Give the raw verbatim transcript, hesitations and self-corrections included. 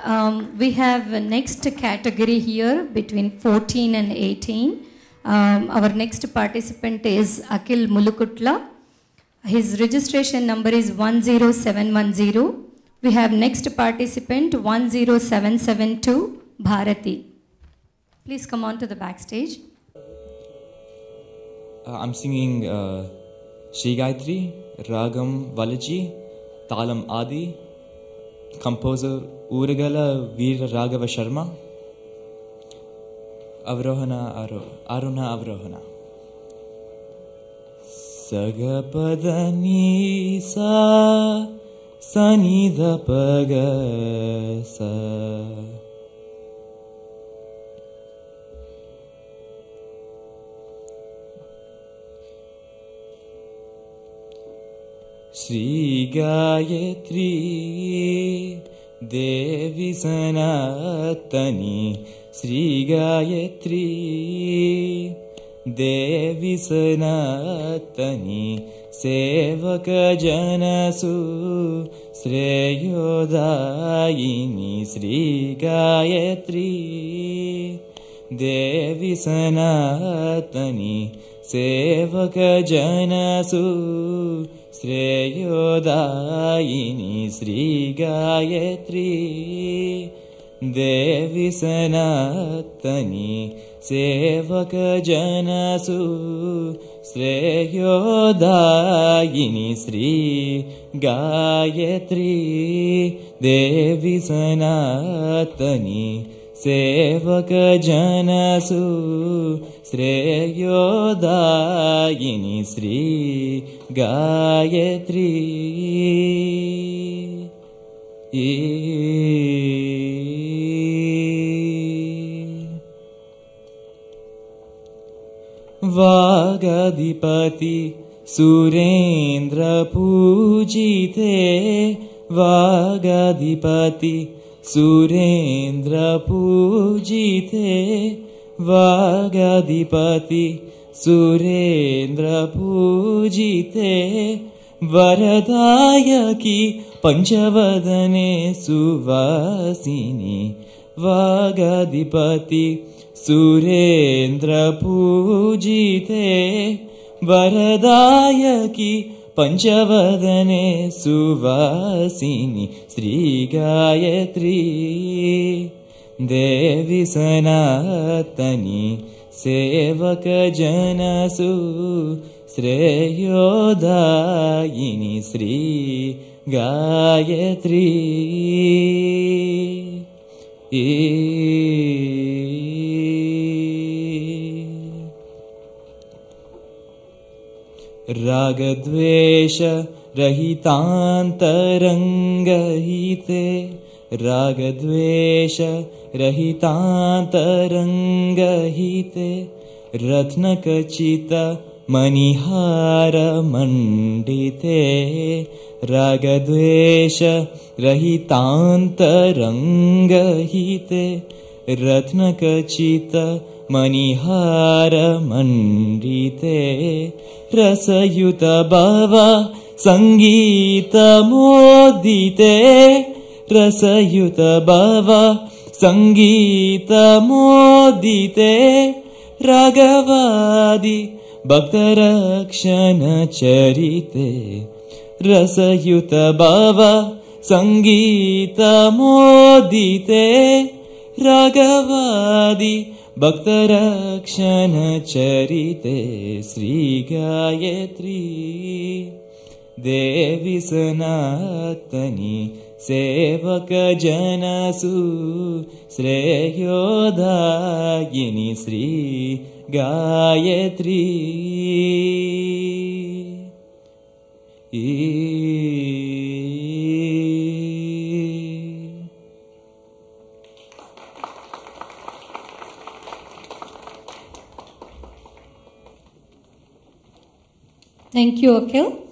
Um, we have a next category here between fourteen and eighteen. Um, our next participant is Akhil Mulukutla. His registration number is one zero seven one zero. We have next participant one zero seven seven two, Bharati. Please come on to the backstage. Uh, I'm singing uh, Shri Gayatri, Ragam Valaji, Talam Adi, composer Uragala Veera Raghava Sharma, Avrohana Aro, Aruna Avrohana. Sagapadani sa sanidha paga sa Shri Gayatri Devi Sanatani Shri Gayatri Devi Sanatani Sevaka Janasu Sreyodayini Shri Gayatri Devi Sanatani Sevaka Janasu Sreyodayini Shri Gayatri Devi Sanatani Sevaka Janasu Sreyodayini Shri Gayatri Devi Sanatani Sevaka Janasu Sreyodayini Shri Gayatri Vagadipati Surendra Pujite Vagadipati Surendra Pujite Vagadipati Surendra Pujite Varadayaki Panchavadane Suvasini Vagadipati Surendra Pujite Varadayaki Panchavadane Suvasini Shri Gayatri Devi Sanatani Sevaka Janasu Sreyodayini Shri Gayatri Ragadvesha Rahitantarangahite Ragadvesha Rahitantarangahite Ratnakachita Manihara Mandite Ragadvesha Rahitantarangahite Ratnakachita Manihara Mandite Rasayuta Bhava Sangita Modite Rasayuta Bhava Sangita Modite Ragavadi Bhaktarakshana Charite Rasayuta Bhava Sangita Modite Ragavadi Bhaktarakshana Charite Shri Gayatri Devi Sanatani Sevaka Janasu Sreyodayini Shri Gayatri Thank you, Akhil.